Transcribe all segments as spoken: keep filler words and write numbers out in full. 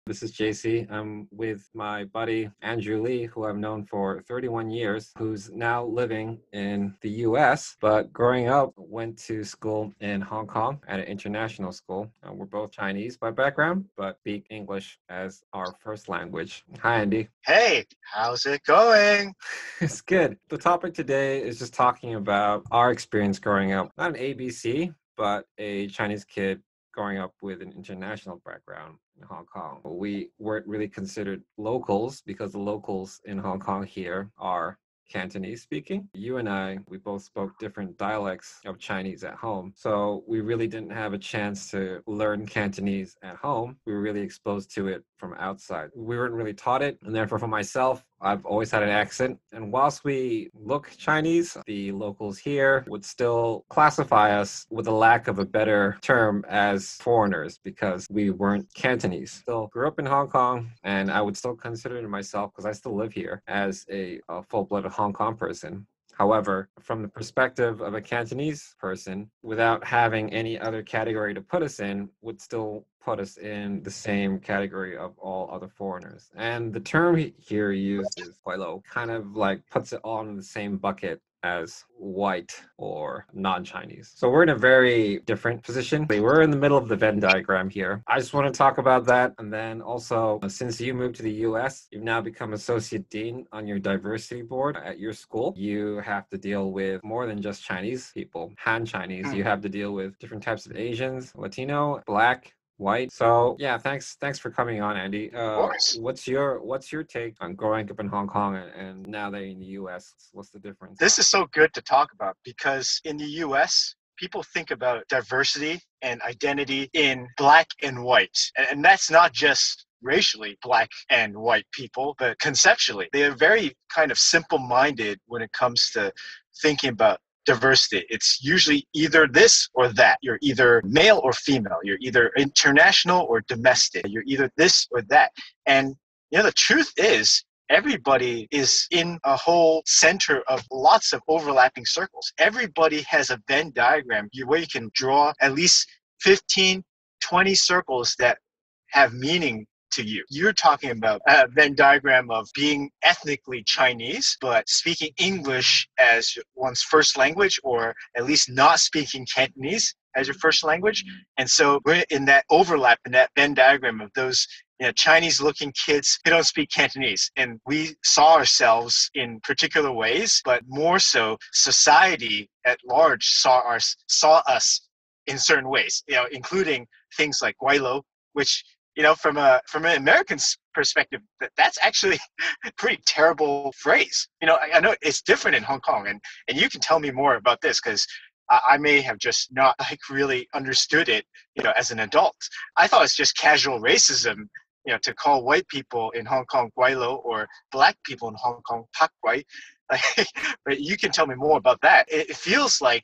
This is J C. I'm with my buddy Andrew Lee, who I've known for thirty-one years, who's now living in the U S, but growing up went to school in Hong Kong at an international school. Uh, we're both Chinese by background, but speak English as our first language. Hi, Andy. Hey, how's it going? It's good. The topic today is just talking about our experience growing up, not an A B C, but a Chinese kid growing up with an international background in Hong Kong. We weren't really considered locals because the locals in Hong Kong here are Cantonese speaking. You and I, we both spoke different dialects of Chinese at home. So we really didn't have a chance to learn Cantonese at home. We were really exposed to it from outside. We weren't really taught it. And therefore, for myself, I've always had an accent. And whilst we look Chinese, the locals here would still classify us with a lack of a better term as foreigners because we weren't Cantonese. Still grew up in Hong Kong, and I would still consider myself, because I still live here, as a, a full-blooded Hong Kong person. However, from the perspective of a Cantonese person, without having any other category to put us in, would still put us in the same category of all other foreigners. And the term here used is Guailo, kind of like puts it all in the same bucket as white or non-Chinese. So we're in a very different position. We're in the middle of the Venn diagram here. I just want to talk about that. And then also, since you moved to the U S, you've now become associate dean on your diversity board at your school. You have to deal with more than just Chinese people, Han Chinese. You Hmm. have to deal with different types of Asians, Latino, Black, white. So yeah, thanks thanks for coming on, Andy. Of Uh, course. what's your what's your take on growing up in Hong Kong and, and now that you're in the U S? What's the difference? This is so good to talk about because in the U S, people think about diversity and identity in black and white. And, and that's not just racially black and white people, but conceptually. They are very kind of simple minded when it comes to thinking about diversity. It's usually either this or that. You're either male or female. You're either international or domestic. You're either this or that. And you know, the truth is, everybody is in a whole center of lots of overlapping circles. Everybody has a Venn diagram where you can draw at least fifteen, twenty circles that have meaning to you. You're talking about a Venn diagram of being ethnically Chinese, but speaking English as one's first language, or at least not speaking Cantonese as your first language. And so we're in that overlap, in that Venn diagram of those you know, Chinese-looking kids who don't speak Cantonese. And we saw ourselves in particular ways, but more so society at large saw, our, saw us in certain ways, you know, including things like Guailo, which you know, from a from an American perspective, that, that's actually a pretty terrible phrase. You know, I, I know it's different in Hong Kong, and and you can tell me more about this because I, I may have just not like really understood it. You know, as an adult, I thought it's just casual racism. You know, to call white people in Hong Kong Guailo or black people in Hong Kong Pak Guai. Like, but you can tell me more about that. It, it feels like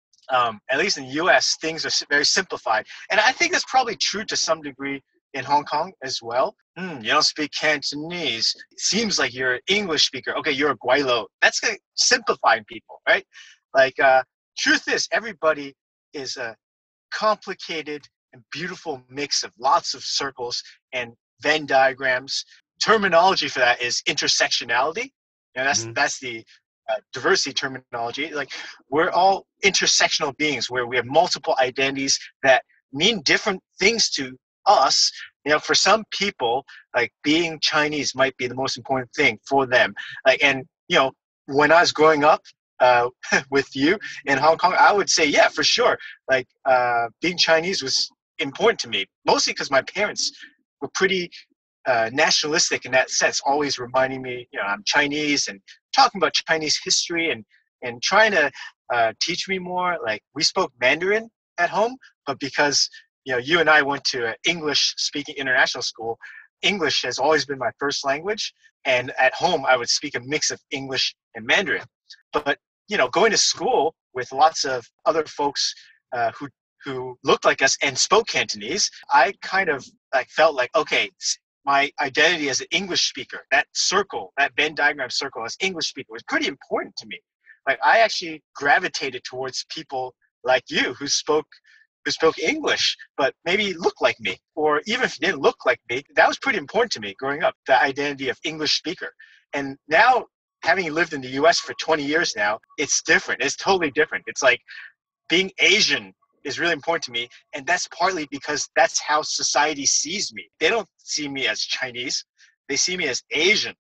um, at least in the U S, things are very simplified. And I think that's probably true to some degree in Hong Kong as well. Hmm, you don't speak Cantonese. It seems like you're an English speaker. Okay, you're a Guailo. That's like simplifying people, right? Like, uh, truth is, everybody is a complicated and beautiful mix of lots of circles and Venn diagrams. Terminology for that is intersectionality. And that's Mhm. that's the uh, diversity terminology. Like we're all intersectional beings where we have multiple identities that mean different things to us. You know, for some people, like being Chinese might be the most important thing for them. Like, and you know, when I was growing up uh, with you in Hong Kong, I would say, yeah, for sure. Like uh, being Chinese was important to me, mostly because my parents were pretty uh, nationalistic in that sense, always reminding me, you know, I'm Chinese and talking about Chinese history and and trying to uh, teach me more. Like we spoke Mandarin at home, but because you know you and I went to an English-speaking international school, English has always been my first language, and at home I would speak a mix of English and Mandarin. But you know, going to school with lots of other folks uh, who who looked like us and spoke Cantonese, I kind of like felt like, okay, my identity as an English speaker, that circle, that Venn diagram circle as English speaker was pretty important to me. Like I actually gravitated towards people like you who spoke who spoke English, but maybe looked like me. Or even if he didn't look like me, that was pretty important to me growing up, the identity of English speaker. And now, having lived in the U S for twenty years now, it's different. It's totally different. It's like being Asian is really important to me. And that's partly because that's how society sees me. They don't see me as Chinese. They see me as Asian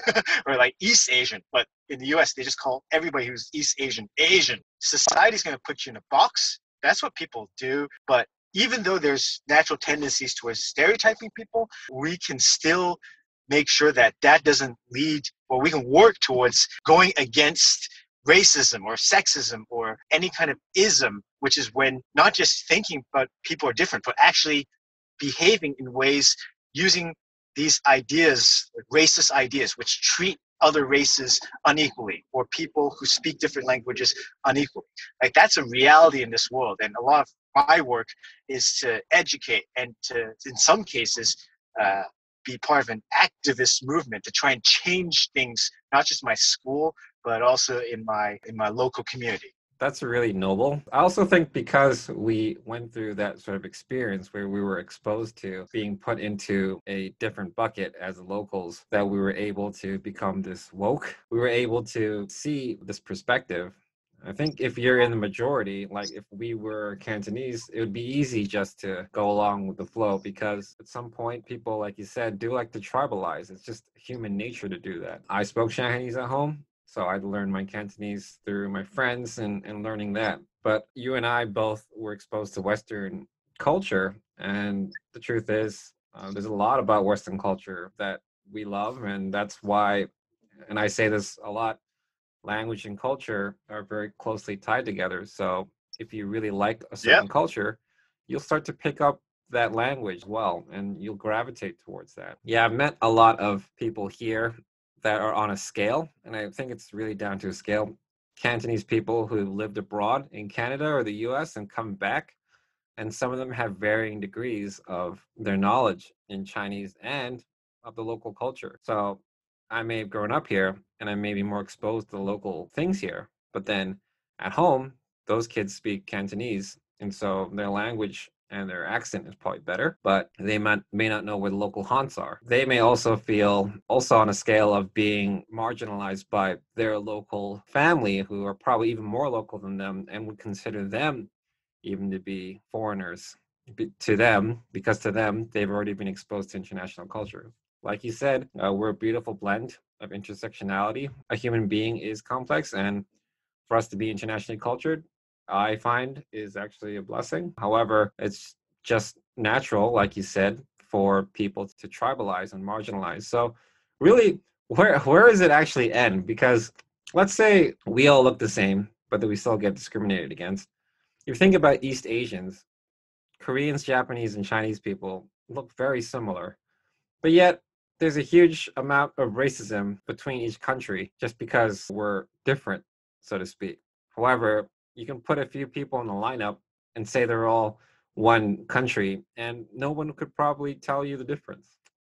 or like East Asian. But in the U S, they just call everybody who's East Asian, Asian. Society's going to put you in a box. That's what people do. But even though there's natural tendencies towards stereotyping people, we can still make sure that that doesn't lead, or we can work towards going against racism or sexism or any kind of ism, which is when not just thinking but people are different, but actually behaving in ways using these ideas, racist ideas, which treat other races unequally or people who speak different languages unequally. Like, that's a reality in this world. And a lot of my work is to educate and to, in some cases, uh, be part of an activist movement to try and change things, not just in my school, but also in my in my local community. That's really noble. I also think because we went through that sort of experience where we were exposed to being put into a different bucket as locals, that we were able to become this woke. We were able to see this perspective. I think if you're in the majority, like if we were Cantonese, it would be easy just to go along with the flow, because at some point people, like you said, do like to tribalize. It's just human nature to do that. I spoke Shanghainese at home, so I learned my Cantonese through my friends and, and learning that. But you and I both were exposed to Western culture, and the truth is, uh, there's a lot about Western culture that we love, and that's why, and I say this a lot, language and culture are very closely tied together. So if you really like a certain Yep. culture, you'll start to pick up that language well, and you'll gravitate towards that. Yeah, I've met a lot of people here that are on a scale, and I think it's really down to a scale. Cantonese people who lived abroad in Canada or the U S and come back, and some of them have varying degrees of their knowledge in Chinese and of the local culture. So I may have grown up here and I may be more exposed to the local things here, but then at home, those kids speak Cantonese, and so their language and their accent is probably better, but they might, may not know where the local haunts are. They may also feel, also on a scale of being marginalized by their local family, who are probably even more local than them and would consider them even to be foreigners to them, because to them, they've already been exposed to international culture. Like you said, uh, we're a beautiful blend of intersectionality. A human being is complex, and for us to be internationally cultured, I find, is actually a blessing. However, it's just natural, like you said, for people to tribalize and marginalize. So really, where where does it actually end? Because let's say we all look the same, but that we still get discriminated against. If you think about East Asians, Koreans, Japanese, and Chinese people look very similar, but yet there's a huge amount of racism between each country just because we're different, so to speak. However, you can put a few people in the lineup and say they're all one country, and no one could probably tell you the difference.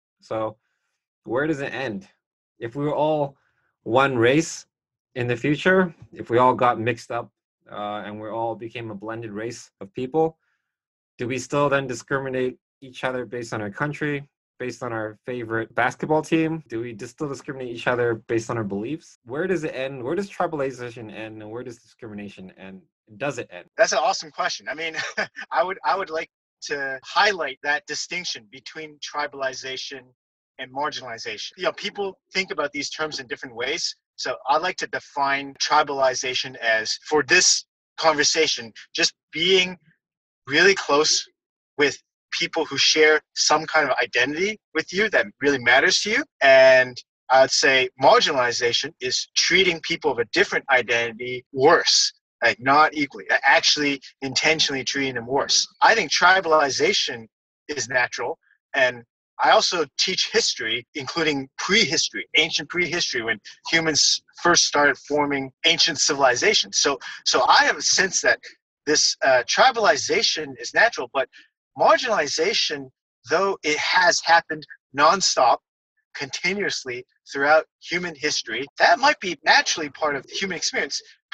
So where does it end? If we were all one race in the future, if we all got mixed up uh, and we all became a blended race of people, do we still then discriminate each other based on our country, based on our favorite basketball team? Do we just still discriminate each other based on our beliefs? Where does it end? Where does tribalization end, and where does discrimination end? Does it end? That's an awesome question. I mean, I would I would like to highlight that distinction between tribalization and marginalization. You know, people think about these terms in different ways. So I'd like to define tribalization as, for this conversation, just being really close with people who share some kind of identity with you that really matters to you. And I'd say marginalization is treating people of a different identity worse, like not equally, actually intentionally treating them worse. I think tribalization is natural. And I also teach history, including prehistory, ancient prehistory, when humans first started forming ancient civilizations. So, so I have a sense that this uh, tribalization is natural, but marginalization, though it has happened nonstop, continuously throughout human history, that might be naturally part of the human experience. But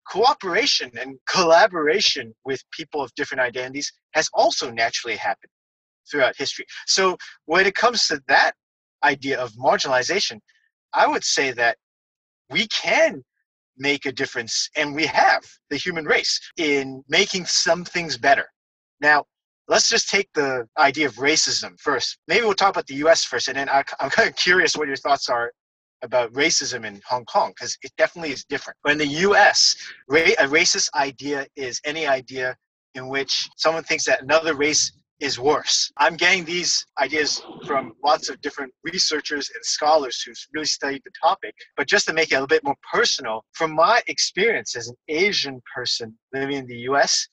cooperation and collaboration with people of different identities has also naturally happened throughout history. So when it comes to that idea of marginalization, I would say that we can make a difference, and we have, the human race, in making some things better. Now, let's just take the idea of racism first. Maybe we'll talk about the U S first, and then I, I'm kind of curious what your thoughts are about racism in Hong Kong, because it definitely is different. But in the U S, ra- a racist idea is any idea in which someone thinks that another race is worse. I'm getting these ideas from lots of different researchers and scholars who've really studied the topic. But just to make it a little bit more personal, from my experience as an Asian person living in the U S,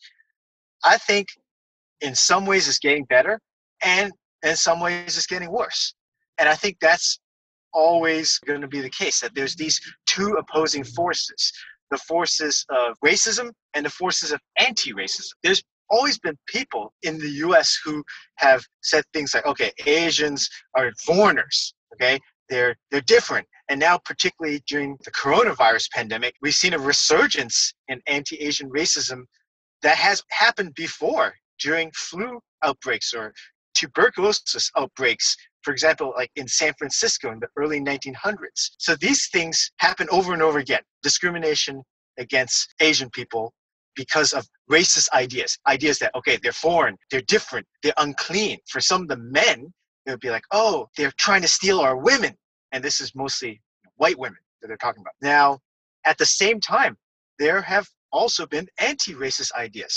I think in some ways it's getting better, and in some ways it's getting worse. And I think that's always going to be the case, that there's these two opposing forces, the forces of racism and the forces of anti-racism. There's always been people in the U S who have said things like, okay, Asians are foreigners, okay? They're, they're different. And now, particularly during the coronavirus pandemic, we've seen a resurgence in anti-Asian racism that has happened before during flu outbreaks or tuberculosis outbreaks, for example, like in San Francisco in the early nineteen hundreds. So these things happen over and over again. Discrimination against Asian people because of racist ideas, ideas that, okay, they're foreign, they're different, they're unclean. For some of the men, it would be like, oh, they're trying to steal our women. And this is mostly white women that they're talking about. Now, at the same time, there have also been anti-racist ideas.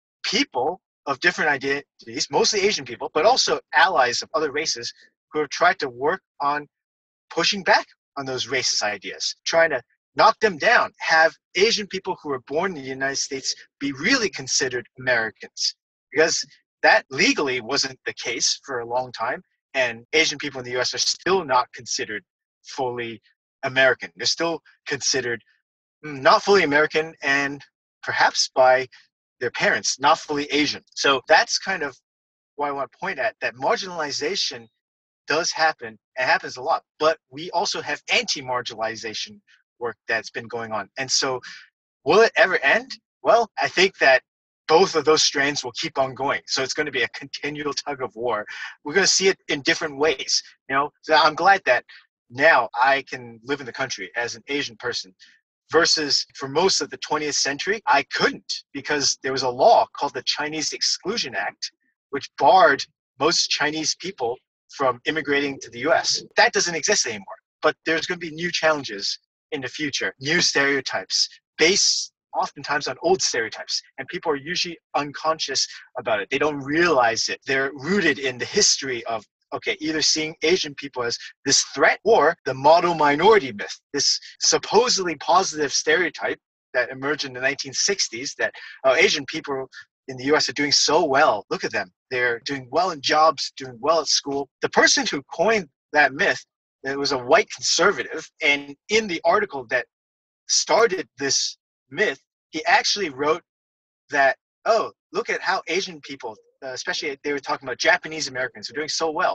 People of different identities, mostly Asian people, but also allies of other races who have tried to work on pushing back on those racist ideas, trying to knock them down, have Asian people who were born in the United States be really considered Americans. Because that legally wasn't the case for a long time, and Asian people in the U S are still not considered fully American. They're still considered not fully American, and perhaps by their parents, not fully Asian. So that's kind of what I want to point at, that marginalization does happen. It happens a lot, but we also have anti-marginalization work that's been going on. And so will it ever end? Well, I think that both of those strands will keep on going. So it's going to be a continual tug of war. We're going to see it in different ways. You know, so I'm glad that now I can live in the country as an Asian person, versus for most of the twentieth century, I couldn't, because there was a law called the Chinese Exclusion Act, which barred most Chinese people from immigrating to the U S. That doesn't exist anymore. But there's going to be new challenges in the future, new stereotypes based oftentimes on old stereotypes. And people are usually unconscious about it. They don't realize it. They're rooted in the history of, okay, either seeing Asian people as this threat or the model minority myth, this supposedly positive stereotype that emerged in the nineteen sixties that uh, Asian people in the U S are doing so well. Look at them. They're doing well in jobs, doing well at school. The person who coined that myth, it was a white conservative, and in the article that started this myth, he actually wrote that, oh, look at how Asian people, uh, especially they were talking about Japanese Americans, are doing so well.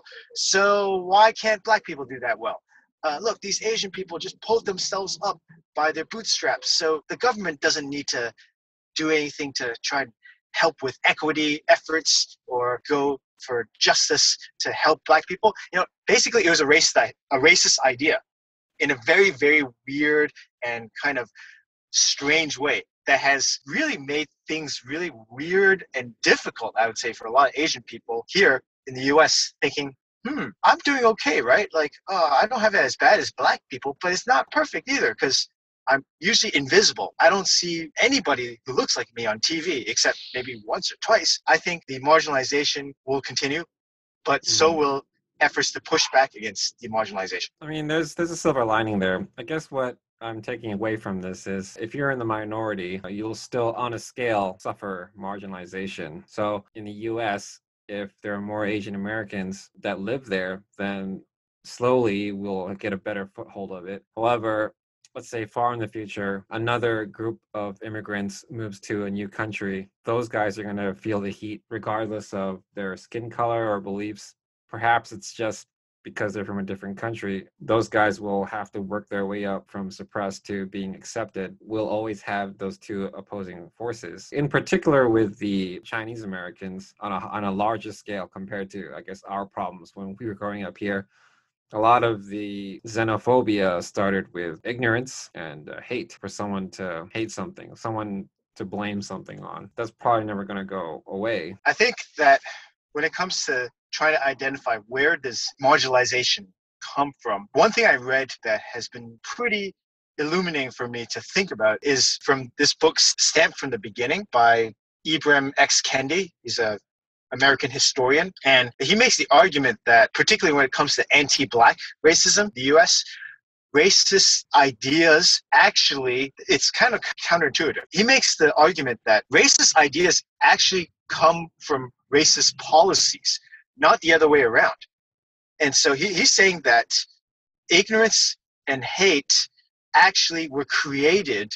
So why can't black people do that well? Uh, look, these Asian people just pulled themselves up by their bootstraps. So the government doesn't need to do anything to try and help with equity efforts or go for justice to help black people. You know, basically it was a racist, a racist idea in a very, very weird and kind of strange way that has really made things really weird and difficult, I would say, for a lot of Asian people here in the U S thinking, hmm, I'm doing okay, right? Like, uh, I don't have it as bad as black people, but it's not perfect either, because I'm usually invisible. I don't see anybody who looks like me on T V, except maybe once or twice. I think the marginalization will continue, but so Mhm. will efforts to push back against the marginalization. I mean, there's there's a silver lining there. I guess what I'm taking away from this is if you're in the minority, you'll still, on a scale, suffer marginalization. So in the U S, if there are more Asian Americans that live there, then slowly we'll get a better foothold of it. However, let's say far in the future, another group of immigrants moves to a new country. Those guys are going to feel the heat regardless of their skin color or beliefs. Perhaps it's just because they're from a different country, those guys will have to work their way up from suppressed to being accepted. We'll always have those two opposing forces, in particular with the Chinese Americans on a, on a larger scale compared to, I guess, our problems when we were growing up here. A lot of the xenophobia started with ignorance and uh, hate for someone to hate something, someone to blame something on. That's probably never going to go away. I think that when it comes to trying to identify where does marginalization come from, one thing I read that has been pretty illuminating for me to think about is from this book, Stamped from the Beginning, by Ibram X. Kendi. He's a American historian, and he makes the argument that, particularly when it comes to anti-Black racism, the U S, racist ideas actually, it's kind of counterintuitive. He makes the argument that racist ideas actually come from racist policies, not the other way around. And so he, he's saying that ignorance and hate actually were created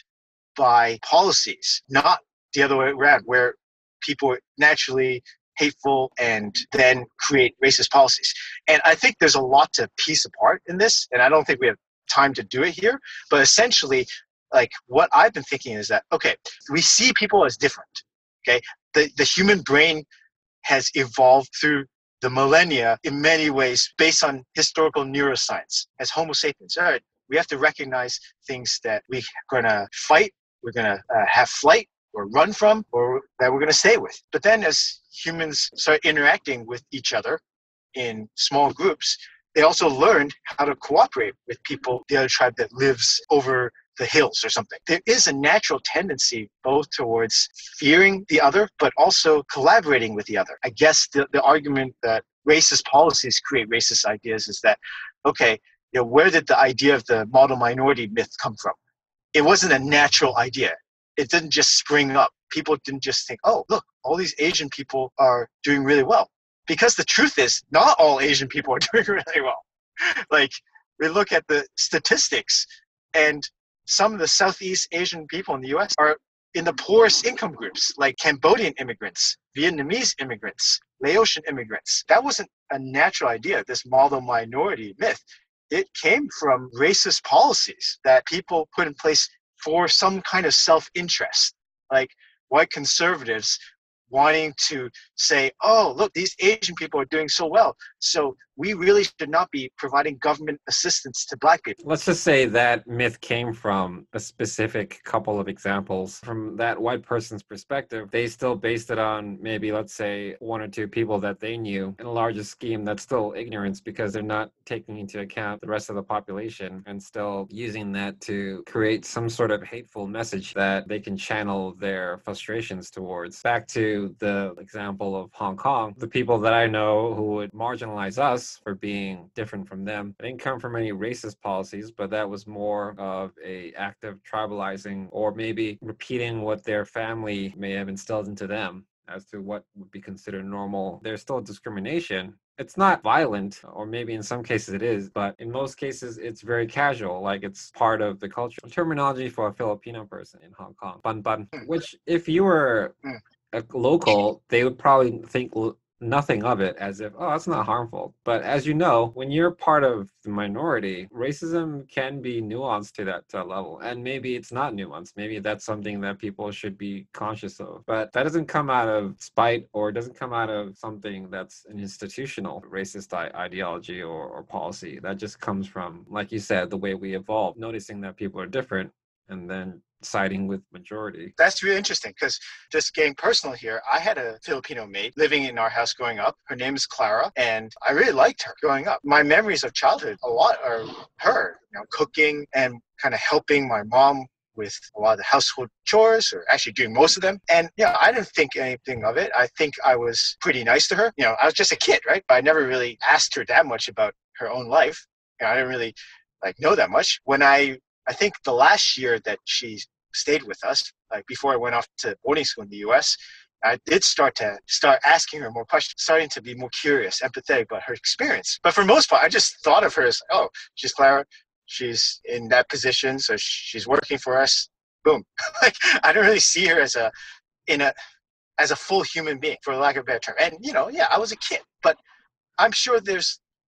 by policies, not the other way around, where people naturally hateful and then create racist policies. And I think there's a lot to piece apart in this, and I don't think we have time to do it here. But essentially, like what I've been thinking is that, okay, we see people as different. Okay, the, the human brain has evolved through the millennia in many ways based on historical neuroscience as Homo sapiens. All right, we have to recognize things that we're gonna fight, we're gonna uh, have flight, or run from, or that we're going to stay with. But then as humans start interacting with each other in small groups, they also learned how to cooperate with people, the other tribe that lives over the hills or something. There is a natural tendency both towards fearing the other, but also collaborating with the other. I guess the, the argument that racist policies create racist ideas is that, okay, you know, where did the idea of the model minority myth come from? It wasn't a natural idea. It didn't just spring up. People didn't just think, oh, look, all these Asian people are doing really well. Because the truth is, not all Asian people are doing really well. Like, we look at the statistics, and some of the Southeast Asian people in the U S are in the poorest income groups, like Cambodian immigrants, Vietnamese immigrants, Laotian immigrants. That wasn't a natural idea, this model minority myth. It came from racist policies that people put in place for some kind of self-interest, like white conservatives wanting to say, oh, look, these Asian people are doing so well, so we really should not be providing government assistance to Black people. Let's just say that myth came from a specific couple of examples. From that white person's perspective, they still based it on maybe, let's say, one or two people that they knew. In a larger scheme, that's still ignorance because they're not taking into account the rest of the population and still using that to create some sort of hateful message that they can channel their frustrations towards. Back to the example of Hong Kong, the people that I know who would marginalize us for being different from them, it didn't come from any racist policies, but that was more of a act of tribalizing or maybe repeating what their family may have instilled into them as to what would be considered normal. There's still discrimination. It's not violent, or maybe in some cases it is, but in most cases it's very casual, like it's part of the culture. Terminology for a Filipino person in Hong Kong, ban ban, which if you were a local, they would probably think nothing of it, as if, oh, that's not harmful. But as you know, when you're part of the minority, racism can be nuanced to that uh, level. And maybe it's not nuanced. Maybe that's something that people should be conscious of. But that doesn't come out of spite, or doesn't come out of something that's an institutional racist I- ideology or, or policy. That just comes from, like you said, the way we evolve, noticing that people are different and then siding with majority. That's really interesting, because just getting personal here, I had a Filipino maid living in our house growing up. Her name is Clara, and I really liked her growing up. My memories of childhood, a lot are her, you know, cooking and kind of helping my mom with a lot of the household chores, or actually doing most of them. And, you know, I didn't think anything of it. I think I was pretty nice to her. You know, I was just a kid, right? But I never really asked her that much about her own life. You know, I didn't really, like, know that much. When I I think the last year that she stayed with us, like before I went off to boarding school in the U S, I did start to start asking her more questions, starting to be more curious, empathetic about her experience. But for the most part, I just thought of her as, oh, she's Clara, she's in that position, so she's working for us. Boom. Like, I don't really see her as a in a as a full human being, for lack of a better term. And, you know, yeah, I was a kid, but I'm sure there's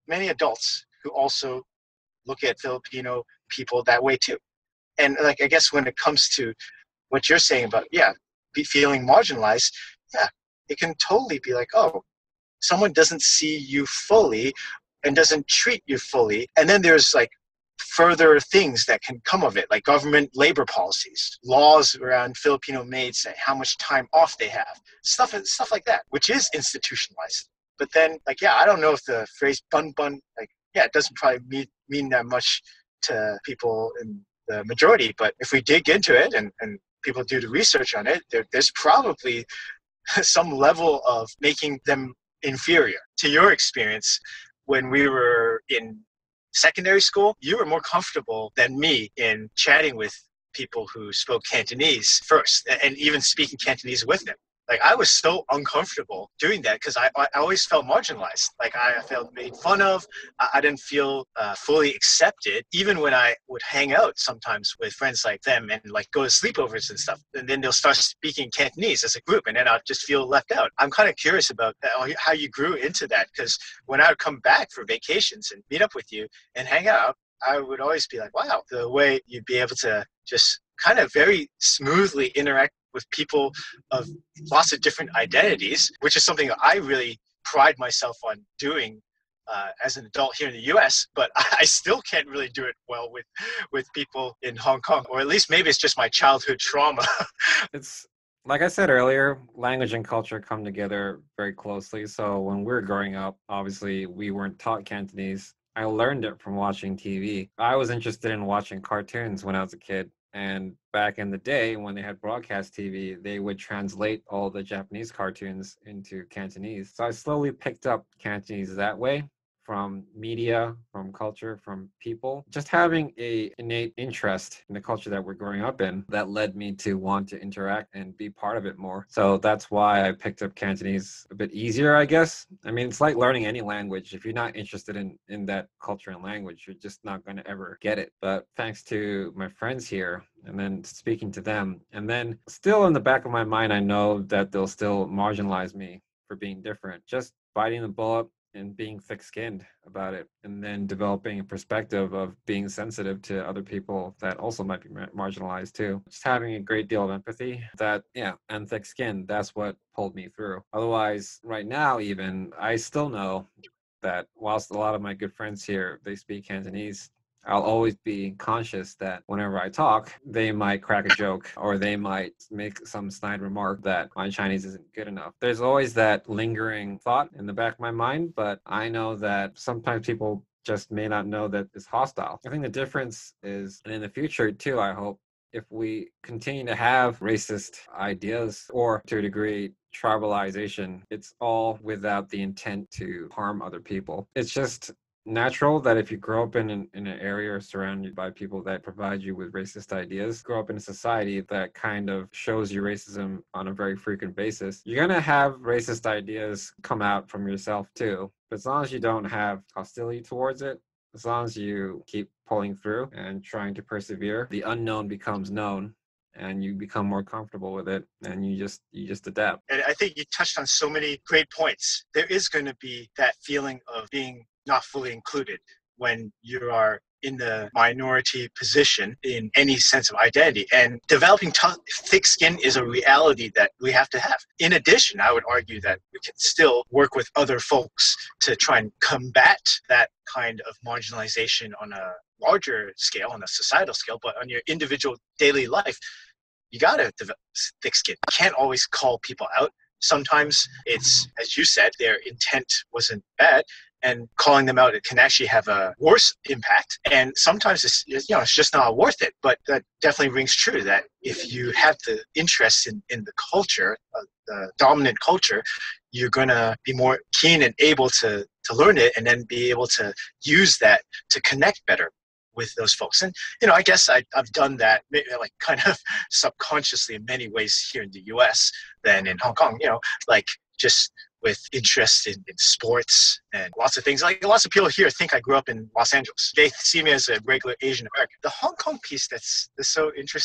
many adults who also look at Filipino people that way too. And like, I guess when it comes to what you're saying about, yeah, be feeling marginalized, yeah, it can totally be like, oh, someone doesn't see you fully and doesn't treat you fully. And then there's like further things that can come of it, like government labor policies, laws around Filipino maids, and how much time off they have, stuff, stuff like that, which is institutionalized. But then, like, yeah, I don't know if the phrase bun bun, like, yeah, it doesn't probably mean, mean that much to people in the majority. But if we dig into it and, and people do the research on it, there, there's probably some level of making them inferior. To your experience, when we were in secondary school, you were more comfortable than me in chatting with people who spoke Cantonese first, and even speaking Cantonese with them. Like, I was so uncomfortable doing that because I, I always felt marginalized. Like, I felt made fun of. I didn't feel uh, fully accepted, even when I would hang out sometimes with friends like them and like go to sleepovers and stuff. And then they'll start speaking Cantonese as a group, and then I'll just feel left out. I'm kind of curious about how you grew into that, because when I would come back for vacations and meet up with you and hang out, I would always be like, wow, the way you'd be able to just kind of very smoothly interact with people of lots of different identities, which is something that I really pride myself on doing uh, as an adult here in the U S, but I still can't really do it well with, with people in Hong Kong, or at least maybe it's just my childhood trauma. It's like I said earlier, language and culture come together very closely. So when we were growing up, obviously we weren't taught Cantonese. I learned it from watching T V. I was interested in watching cartoons when I was a kid. And back in the day when they had broadcast T V, they would translate all the Japanese cartoons into Cantonese. So I slowly picked up Cantonese that way, from media, from culture, from people. Just having a innate interest in the culture that we're growing up in that led me to want to interact and be part of it more. So that's why I picked up Cantonese a bit easier, I guess. I mean, it's like learning any language. If you're not interested in, in that culture and language, you're just not going to ever get it. But thanks to my friends here, and then speaking to them, and then still in the back of my mind, I know that they'll still marginalize me for being different. Just biting the bullet and being thick-skinned about it, and then developing a perspective of being sensitive to other people that also might be marginalized too. Just having a great deal of empathy, that, yeah, and thick-skinned, that's what pulled me through. Otherwise, right now even, I still know that whilst a lot of my good friends here, they speak Cantonese, I'll always be conscious that whenever I talk, they might crack a joke or they might make some snide remark that my Chinese isn't good enough. There's always that lingering thought in the back of my mind, but I know that sometimes people just may not know that it's hostile. I think the difference is, and in the future too, I hope, if we continue to have racist ideas or to a degree tribalization, it's all without the intent to harm other people. It's just natural that if you grow up in an, in an area surrounded by people that provide you with racist ideas, grow up in a society that kind of shows you racism on a very frequent basis, you're going to have racist ideas come out from yourself too. But as long as you don't have hostility towards it, as long as you keep pulling through and trying to persevere, the unknown becomes known and you become more comfortable with it, and you just you just adapt. And I think you touched on so many great points. There is going to be that feeling of being not fully included when you are in the minority position in any sense of identity. And developing tough, thick skin is a reality that we have to have. In addition, I would argue that we can still work with other folks to try and combat that kind of marginalization on a larger scale, on a societal scale, but on your individual daily life, you got to develop thick skin. You can't always call people out. Sometimes it's, as you said, their intent wasn't bad, and calling them out, it can actually have a worse impact. And sometimes it's, you know, it's just not worth it. But that definitely rings true, that if you have the interest in, in the culture, uh, the dominant culture, you're going to be more keen and able to, to learn it, and then be able to use that to connect better with those folks. And, you know, I guess I, I've done that maybe like kind of subconsciously in many ways here in the U S than in Hong Kong, you know, like just with interest in, in sports and lots of things. Like lots of people here think I grew up in Los Angeles. They see me as a regular Asian American. The Hong Kong piece that's, that's so interesting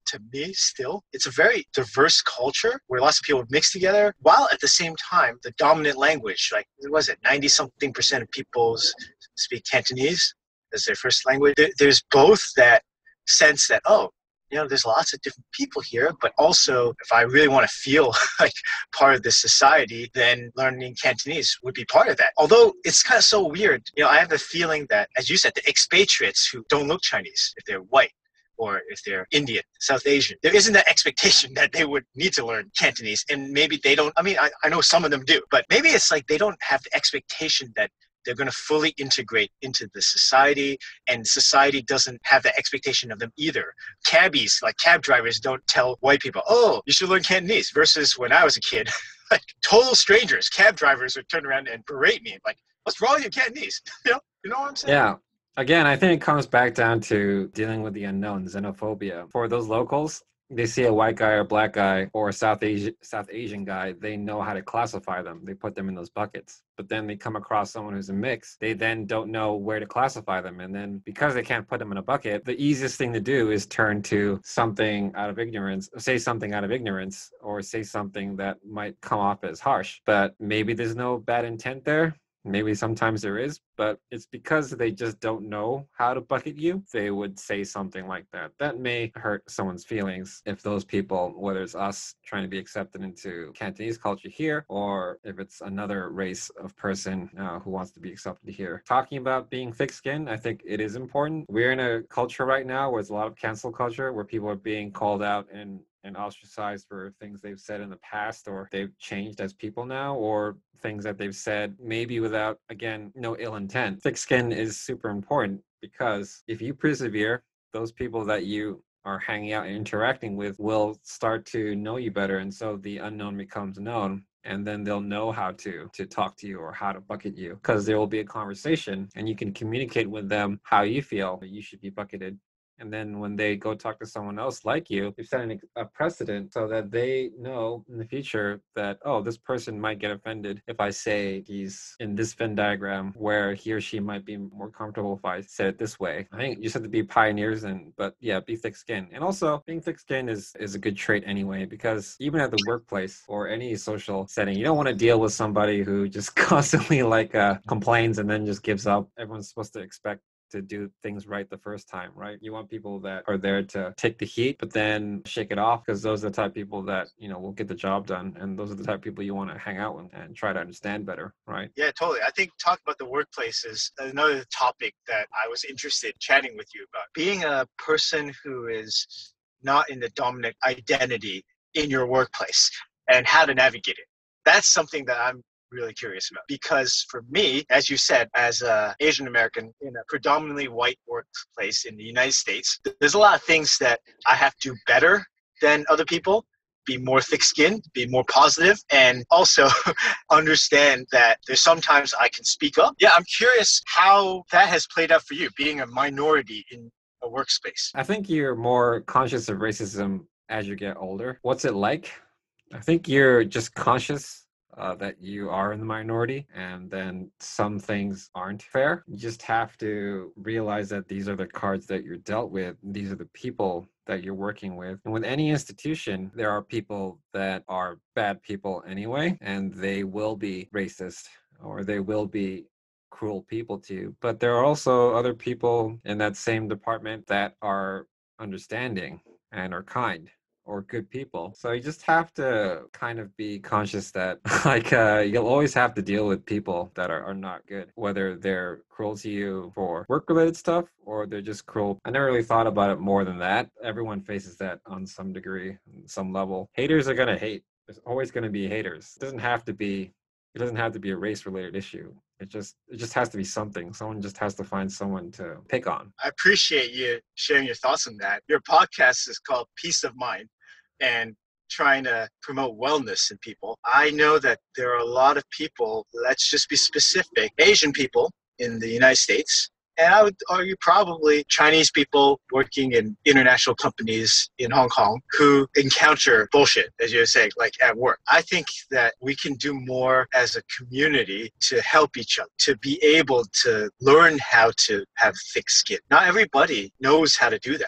to me, still, it's a very diverse culture where lots of people mix together, while at the same time, the dominant language, like, what was it, ninety something percent of people speak Cantonese as their first language. There, there's both that sense that, oh, you know, there's lots of different people here, but also if I really want to feel like part of this society, then learning Cantonese would be part of that. Although it's kind of so weird, you know, I have the feeling that, as you said, the expatriates who don't look Chinese, if they're white, or if they're Indian, South Asian, there isn't that expectation that they would need to learn Cantonese. And maybe they don't, I mean, I, I know some of them do, but maybe it's like they don't have the expectation that they're going to fully integrate into the society, and society doesn't have the expectation of them either. Cabbies, like cab drivers, don't tell white people, oh, you should learn Cantonese, versus when I was a kid, like total strangers, cab drivers would turn around and berate me, like, what's wrong with your Cantonese? You know, you know what I'm saying? Yeah. Again, I think it comes back down to dealing with the unknown, xenophobia. For those locals, they see a white guy or black guy or a South Asian South Asian guy, they know how to classify them. They put them in those buckets. But then they come across someone who's a mix. They then don't know where to classify them. And then because they can't put them in a bucket, the easiest thing to do is turn to something out of ignorance, say something out of ignorance, or say something that might come off as harsh. But maybe there's no bad intent there. Maybe sometimes there is, but it's because they just don't know how to bucket you. They would say something like that. That may hurt someone's feelings if those people, whether it's us trying to be accepted into Cantonese culture here, or if it's another race of person uh, who wants to be accepted here. Talking about being thick-skinned, I think it is important. We're in a culture right now where there's a lot of cancel culture, where people are being called out and and ostracized for things they've said in the past, or they've changed as people now, or things that they've said maybe without, again, no ill intent. Thick skin is super important, because if you persevere, those people that you are hanging out and interacting with will start to know you better, and so the unknown becomes known. And then they'll know how to to talk to you or how to bucket you, because there will be a conversation and you can communicate with them how you feel that you should be bucketed. And then when they go talk to someone else like you, you're setting a precedent so that they know in the future that, oh, this person might get offended if I say he's in this Venn diagram, where he or she might be more comfortable if I say it this way. I think you just have to be pioneers, and but yeah, be thick-skinned. And also, being thick-skinned is, is a good trait anyway, because even at the workplace or any social setting, you don't want to deal with somebody who just constantly like uh, complains and then just gives up. Everyone's supposed to expect to do things right the first time, right? You want people that are there to take the heat, but then shake it off, because those are the type of people that, you know, will get the job done. And those are the type of people you want to hang out with and try to understand better, right? Yeah, totally. I think talking about the workplace is another topic that I was interested in chatting with you about. Being a person who is not in the dominant identity in your workplace and how to navigate it. That's something that I'm really curious about, because for me, as you said, as a Asian American in a predominantly white workplace in the United States, there's a lot of things that I have to do better than other people, be more thick-skinned, be more positive, and also understand that there's sometimes I can speak up. Yeah, I'm curious how that has played out for you, being a minority in a workspace. I think you're more conscious of racism as you get older. What's it like? I think you're just conscious Uh, that you are in the minority, and then some things aren't fair. You just have to realize that these are the cards that you're dealt with. These are the people that you're working with. And with any institution, there are people that are bad people anyway, and they will be racist, or they will be cruel people to you. But there are also other people in that same department that are understanding and are kind, or good people. So you just have to kind of be conscious that like uh, you'll always have to deal with people that are, are not good, whether they're cruel to you for work-related stuff or they're just cruel. I never really thought about it more than that. Everyone faces that on some degree, some level. Haters are going to hate. There's always going to be haters. It doesn't have to be it doesn't have to be a race-related issue. It just it just has to be something. Someone just has to find someone to pick on. I appreciate you sharing your thoughts on that. Your podcast is called Peace of Mind, and trying to promote wellness in people. I know that there are a lot of people, let's just be specific, Asian people in the United States, and I would argue probably Chinese people working in international companies in Hong Kong who encounter bullshit, as you were saying, like at work. I think that we can do more as a community to help each other, to be able to learn how to have thick skin. Not everybody knows how to do that.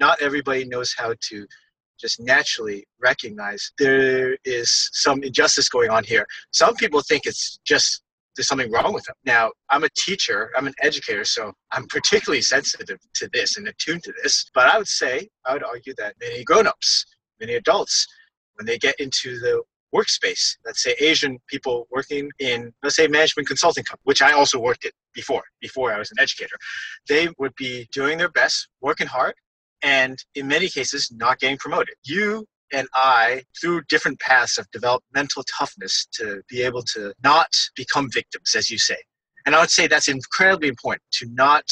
not everybody knows how to just naturally recognize there is some injustice going on here. Some people think it's just there's something wrong with them. Now, I'm a teacher, I'm an educator, so I'm particularly sensitive to this and attuned to this. But I would say, I would argue that many grown-ups, many adults, when they get into the workspace, let's say Asian people working in, let's say, management consulting company, which I also worked at before, before I was an educator, they would be doing their best, working hard, and in many cases, not getting promoted. You and I, through different paths, have developed mental toughness to be able to not become victims, as you say. And I would say that's incredibly important, to not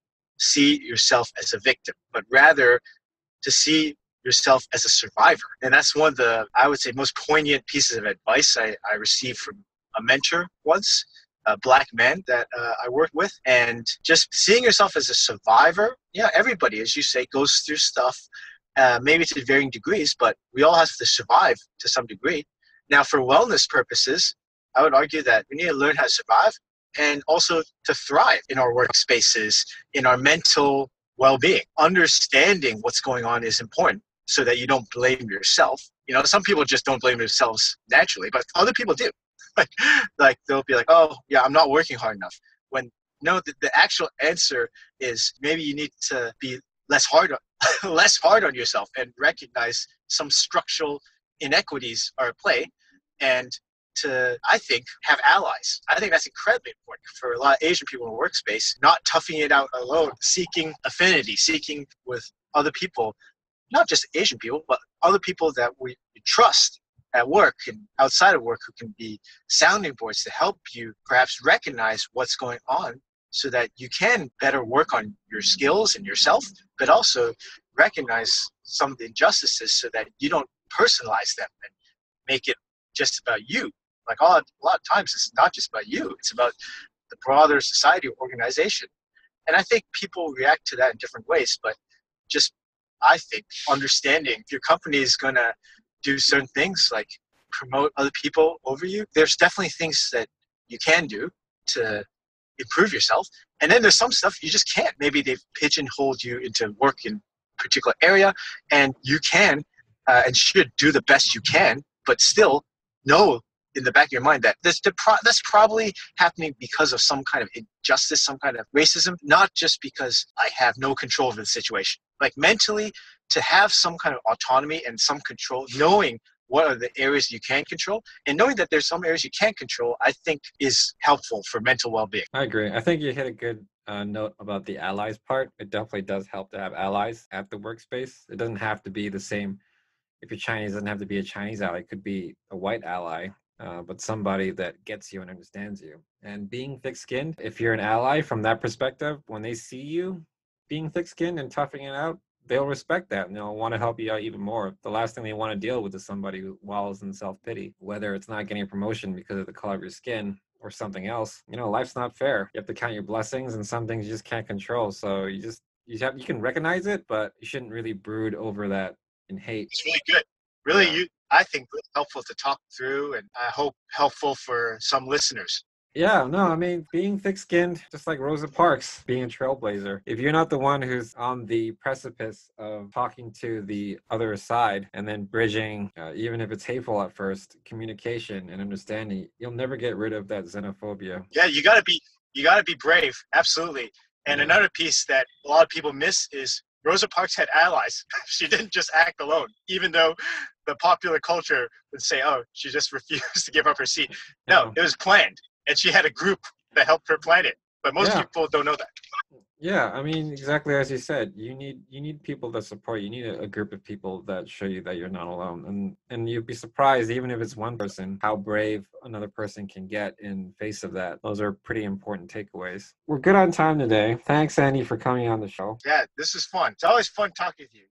see yourself as a victim, but rather to see yourself as a survivor. And that's one of the, I would say, most poignant pieces of advice I, I received from a mentor once, a black man that uh, I worked with. And just seeing yourself as a survivor, yeah, everybody, as you say, goes through stuff, uh, maybe to varying degrees, but we all have to survive to some degree. Now, for wellness purposes, I would argue that we need to learn how to survive and also to thrive in our workspaces, in our mental well-being. Understanding what's going on is important so that you don't blame yourself. You know, some people just don't blame themselves naturally, but other people do. like, like they'll be like, oh, yeah, I'm not working hard enough. When no, the, the actual answer is maybe you need to be less hard, less hard on yourself and recognize some structural inequities are at play, and to, I think, have allies. I think that's incredibly important for a lot of Asian people in the workspace, not toughing it out alone, seeking affinity, seeking with other people, not just Asian people, but other people that we trust at work and outside of work who can be sounding boards to help you perhaps recognize what's going on so that you can better work on your skills and yourself, but also recognize some of the injustices so that you don't personalize them and make it just about you. Like a lot, a lot of times it's not just about you, it's about the broader society or organization. And I think people react to that in different ways, but just, I think, understanding if your company is going to do certain things like promote other people over you, there's definitely things that you can do to improve yourself. And then there's some stuff you just can't. Maybe they've pigeonholed you into work in a particular area, and you can uh, and should do the best you can, but still know in the back of your mind that this that's probably happening because of some kind of injustice, some kind of racism, not just because I have no control over the situation. Like mentally, to have some kind of autonomy and some control, knowing what are the areas you can control, and knowing that there's some areas you can't control, I think is helpful for mental well-being. I agree. I think you hit a good uh, note about the allies part. It definitely does help to have allies at the workspace. It doesn't have to be the same. If you're Chinese, it doesn't have to be a Chinese ally. It could be a white ally, uh, but somebody that gets you and understands you. And being thick-skinned, if you're an ally from that perspective, when they see you being thick-skinned and toughing it out, they'll respect that and they'll want to help you out even more. The last thing they want to deal with is somebody who wallows in self-pity, whether it's not getting a promotion because of the color of your skin or something else. You know, life's not fair. You have to count your blessings, and some things you just can't control. So you just, you have, you can recognize it, but you shouldn't really brood over that and hate. It's really good. Really, Yeah. you, I think, really helpful to talk through, and I hope helpful for some listeners. Yeah, no, I mean, being thick-skinned, just like Rosa Parks, being a trailblazer. If you're not the one who's on the precipice of talking to the other side and then bridging, uh, even if it's hateful at first, communication and understanding, you'll never get rid of that xenophobia. Yeah, you gotta be, you gotta be brave. Absolutely. And Yeah. another piece that a lot of people miss is Rosa Parks had allies. She didn't just act alone, even though the popular culture would say, oh, she just refused to give up her seat. No, Yeah. it was planned. And she had a group that helped her plan it. But most Yeah. people don't know that. Yeah, I mean, exactly as you said, you need you need people that support you. You need a, a group of people that show you that you're not alone. And and you'd be surprised, even if it's one person, how brave another person can get in face of that. Those are pretty important takeaways. We're good on time today. Thanks, Andy, for coming on the show. Yeah, this is fun. It's always fun talking with you.